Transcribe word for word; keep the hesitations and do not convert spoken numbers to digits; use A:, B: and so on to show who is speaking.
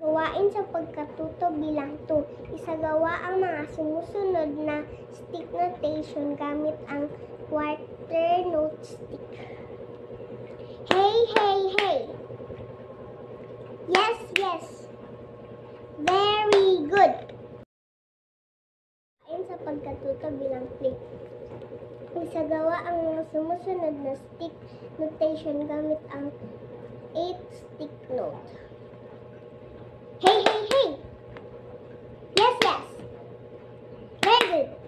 A: Gawain sa pagkatuto bilang two. Isagawa ang mga sumusunod na stick notation gamit ang quarter note stick. Hey, hey, hey! Yes, yes! Very good! Gawain sa pagkatuto bilang three. Isagawa ang mga sumusunod na stick notation gamit ang eight stick note. Hey, hey, hey! Yes, yes! Very good!